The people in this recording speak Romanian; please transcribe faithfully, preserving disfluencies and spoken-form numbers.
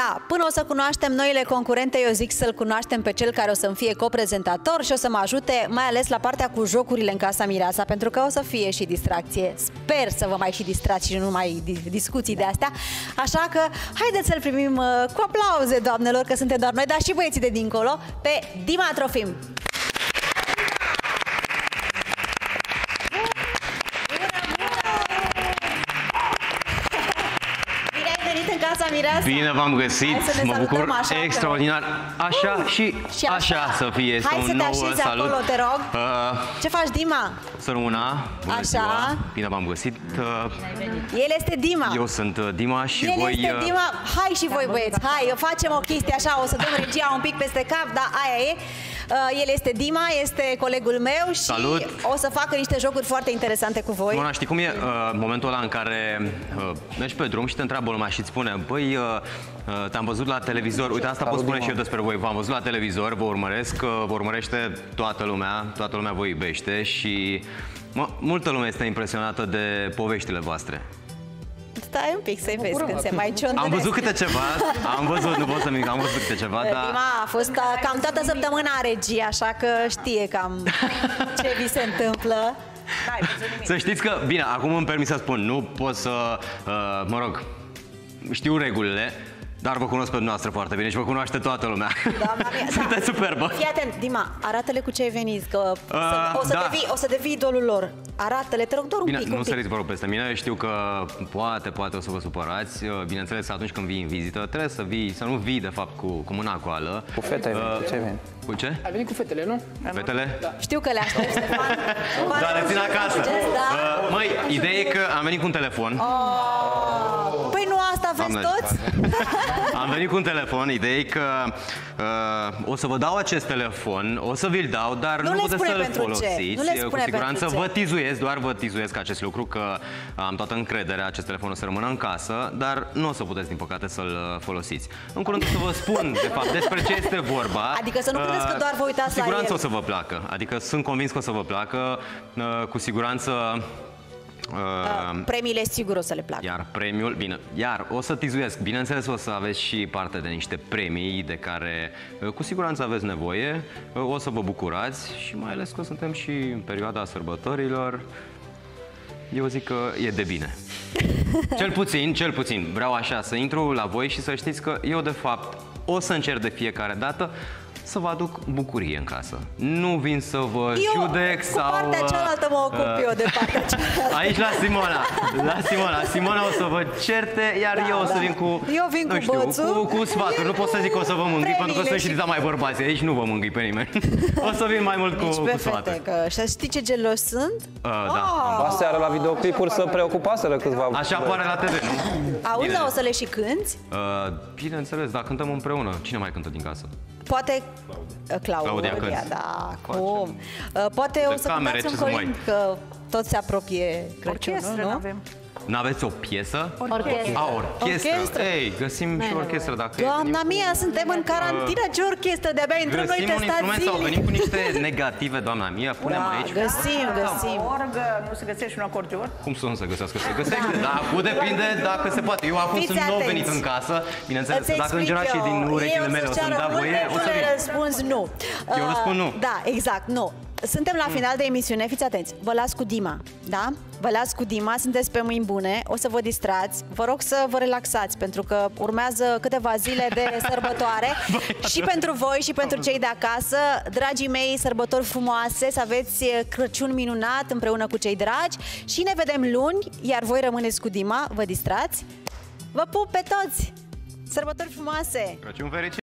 Da, până o să cunoaștem noile concurente, eu zic să-l cunoaștem pe cel care o să-mi fie coprezentator și o să mă ajute, mai ales la partea cu jocurile în Casa Mireasa, pentru că o să fie și distracție. Sper să vă mai și distrați și nu numai discuții de astea. Așa că haideți să-l primim cu aplauze, doamnelor, că suntem doar noi, dar și băieții de dincolo, pe Dima Trofim. Casa Mireasa. Bine v-am găsit, mă bucur așa, extraordinar. Așa uh, și, și așa. așa să fie. Hai să te așezi acolo, te rog. Uh, Ce faci, Dima? Să rămâna. Bună așa. Ziua. Bine v-am găsit. Uh, El este Dima. Eu sunt Dima și El voi... El este Dima. Hai și voi, băieți. Hai, facem o chestie așa, o să dăm regia un pic peste cap, dar aia e. Uh, el este Dima, este colegul meu și Salut. O să facă niște jocuri foarte interesante cu voi. Mona, știi cum e uh, momentul ăla în care uh, mergi pe drum și te întreabă lumea și îți spune: băi, uh, uh, te-am văzut la televizor. Uite, asta pot spune și eu despre voi. V-am văzut la televizor, vă urmăresc, uh, vă urmărește toată lumea, toată lumea vă iubește și mă, multă lume este impresionată de poveștile voastre. Stai un pic să-i vezi când se mai ciondăresc. Am văzut câte ceva, am văzut, nu pot să mic, am văzut câte ceva, dar... Dima a fost cam toată săptămâna regie, așa că știe cam ce vi se întâmplă. Să știți că, bine, acum îmi permis să spun, nu pot să, uh, mă rog, știu regulile, dar vă cunosc pe dumneavoastră foarte bine și vă cunoaște toată lumea. Doamna mea, sunteți superbă. Fii atent, Dima, arată-le cu ce ai venit, că uh, o, să da. devii, o să devii idolul lor. Arată-le, te rog, doar un bine, pic. Nu un pic. săriți, vă rog, peste mine. Știu că poate, poate o să vă supărați. Bineînțeles, atunci când vii în vizită, trebuie să vii, să nu vii, de fapt, cu, cu mâna goală. Cu fete ai venit, uh, cu ce ai venit? Cu ce? Ai venit cu fetele, nu? Fetele? Da. Știu că le aștept, Ștefan. Da, le țin acasă. Da? Uh, măi, ideea e că am venit cu un telefon. Oh. Păi nu asta aveți Doamne, toți? am venit cu un telefon, ideea e că uh, o să vă dau acest telefon, o să vi-l dau, dar nu, nu puteți să-l folosiți. Nu le cu siguranță vă tizuiesc, doar vă tizuiesc acest lucru, că am toată încrederea, acest telefon o să rămână în casă, dar nu o să puteți, din păcate, să-l folosiți. În curând o să vă spun, de fapt, despre ce este vorba. Adică să nu credeți că doar vă uitați la el. Cu siguranță el. o să vă placă, adică sunt convins că o să vă placă, uh, cu siguranță... Uh, premiile sigur o să le placă. Iar premiul, bine, iar o să tizuiesc. Bineînțeles o să aveți și parte de niște premii de care cu siguranță aveți nevoie. O să vă bucurați și mai ales că suntem și în perioada sărbătorilor. Eu zic că e de bine. Cel puțin, cel puțin, vreau așa să intru la voi și să știți că eu de fapt o să încerc de fiecare dată să vă aduc bucurie în casă. Nu vin să vă eu, judec cu sau... Cu partea cealaltă mă ocup uh, eu de partea cealaltă. Aici la Simona, la Simona. Simona o să vă certe, iar da, eu o să da. vin cu... Eu vin nu cu știu, bățul. Cu, cu sfaturi. Nu pot să zic că o să vă mângâi, pentru că sunt și și... mai bărbați. Aici nu vă mângâi pe nimeni. O să vin mai mult cu, cu sfaturi. Și știi ce gelos sunt? Uh, da. Oh. Aseară la videoclipuri să preocupaseră câțiva... Așa apare la T V, nu? Auzi, o să le și cânti? Uh, bineînțeles, dar cântăm împreună. Cine mai cântă din casă? Poate Claudia, Claudia da, cum? Poate de o să cântați un colind, că tot se apropie Crăciunul, nu? Avem. N-aveți o piesă? Orchestră. A, orchestră. orchestră. Ei, găsim și orchestră dacă Doamna mea, suntem în carantină, ce orchestră? De-abia intrăm noi testați zilnic. Sau venim cu niște negative, doamna mea, punem da, aici. Găsim, găsim. Orgă, nu se găsește un acordeon? Cum să nu se găsească? Se găsește, da. dar acum depinde dacă se poate. Eu acum sunt nou venit în casă, bineînțeles, dacă îngerașii din urechile mele o să-mi dea voie, o să vin. Eu răspuns nu. Eu răspund nu. Da, exact, nu. Suntem la final de emisiune, fiți atenți, vă las cu Dima, da? Vă las cu Dima, sunteți pe mâini bune, o să vă distrați, vă rog să vă relaxați, pentru că urmează câteva zile de sărbătoare și pentru voi și pentru cei de acasă. Dragii mei, sărbători frumoase, să aveți Crăciun minunat împreună cu cei dragi și ne vedem luni, iar voi rămâneți cu Dima, vă distrați. Vă pup pe toți! Sărbători frumoase! Crăciun fericit!